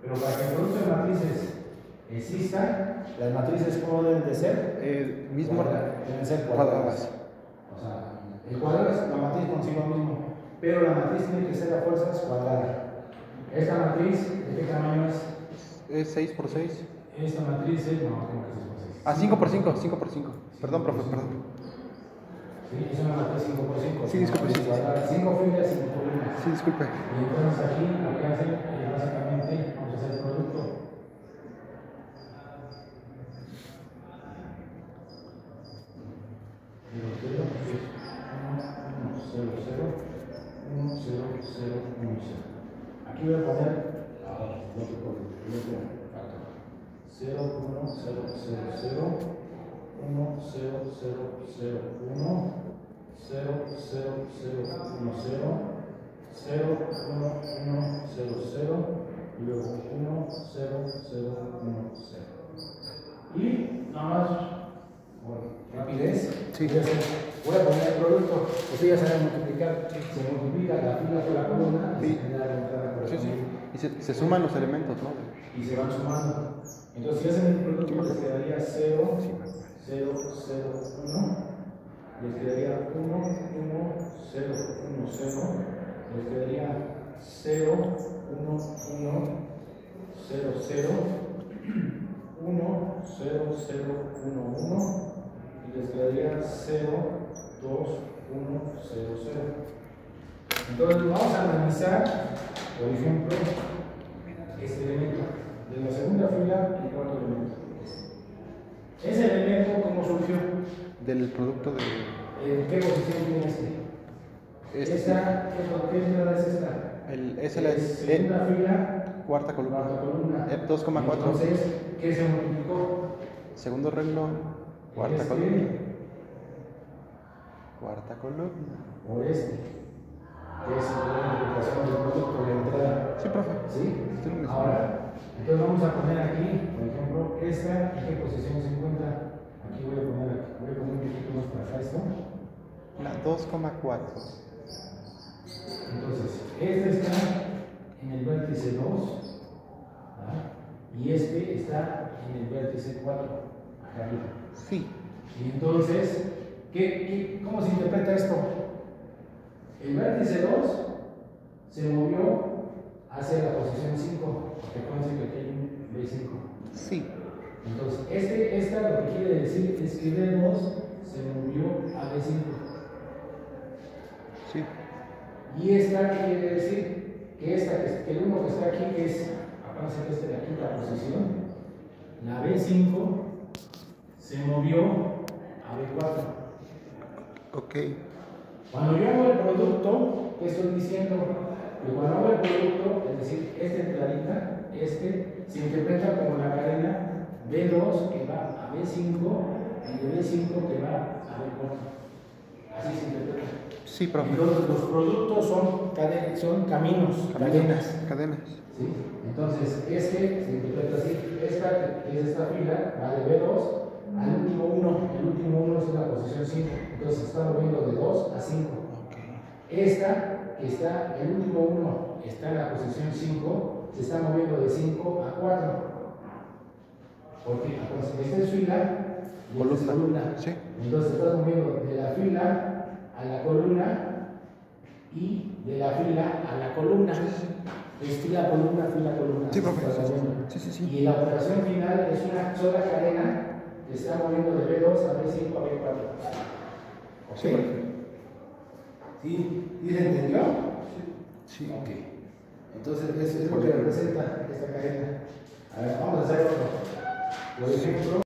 Pero para que el producto de matrices exista, las matrices ¿cómo deben de ser? Deben ser cuadradas. O sea, el cuadrado es la matriz consigo mismo, pero la matriz tiene que ser a fuerzas cuadrada. Esta matriz, ¿de qué tamaño es? Es 6 por 6. Esta matriz es, no, tengo que 6 por 6. Ah, 5 por 5, 5 por 5. Perdón, profe, perdón. Sí, es una matriz 5 por 5. Sí, disculpe. 5 filas, 5 columnas. Sí, disculpe. Y entonces aquí lo que hacen es básicamente, vamos a hacer el producto. Aquí voy a poner 0, 1, 0, 0, 0, 1, 0, 0, 0, 1, 0, 0, 0, 1, 0, 0, 1, 1, 0, 0, y luego 1, 0, 0, 1, 0. Y nada más, rapidez. Sí. Voy a poner el producto. Ustedes ya saben multiplicar. Se multiplica la fila con la columna. Sí. Y se genera la entrada por el camino. Y se suman los elementos, ¿no? Y se van sumando. Entonces, si hacen el producto, les quedaría 0, 0, 0, 1. Les quedaría 1, 1, 0, 1, 0. Les quedaría 0, 1, 1, 0, 0. 1, 0, 0, 1, 1. Y les quedaría 0, 2, 1, 0, 0. Entonces vamos a analizar, por ejemplo, este elemento de la segunda fila y cuarto elemento. Ese elemento, ¿cómo surgió? Del producto de... ¿Qué posición tiene este? Esta, ¿qué fila es esta? Es la segunda fila. Cuarta columna. 2,4. Entonces, ¿qué se multiplicó? Segundo renglón, cuarta columna. Cuarta columna. Por este. Que es la multiplicación del producto de entrada. Sí, profe. ¿Sí? Ahora, entonces vamos a poner aquí, por ejemplo, esta, ¿en qué posición se encuentra? Aquí voy a poner un poquito más para acá esto. La 2,4. Entonces, este está en el vértice 2, ¿verdad? Y este está en el vértice 4, acá arriba. Sí. Y entonces, ¿cómo se interpreta esto? El vértice 2 se movió hacia la posición 5, porque acuérdense que aquí hay un B5. Sí. Entonces, esta lo que quiere decir es que B2 se movió a B5. Sí. Y esta quiere decir que el 1 que está aquí, que es, acuérdense que esta de la quinta posición, la B5 se movió a B4. Ok. Cuando yo hago el producto, ¿qué estoy diciendo? Que cuando hago el producto, es decir, esta entradita, se interpreta como la cadena B2 que va a B5 y de B5 que va a B4. Así se interpreta. Sí, profe. Entonces, los productos son caminos, cadenas. Cadenas. ¿Sí? Entonces, se interpreta así. Esta, que es esta fila, va de B2 al último 1. El último 1 es la posición 5. Entonces, se está moviendo de 2 a 5. Okay. Esta, que está, el último 1 está en la posición 5, se está moviendo de 5 a 4. Porque esta es fila y esta es columna. Sí. Entonces, se está moviendo de la fila a la columna y de la fila a la columna. Es fila, columna, fila, columna. Sí, profe. Sí. Y la operación final es una sola cadena que se está moviendo de B2 a B5 a B4. ¿Ok? Sí, profe. ¿Sí se entendió? Sí. Ok. Entonces, es lo que representa esta cadena. A ver, vamos a hacer otro. Por ejemplo,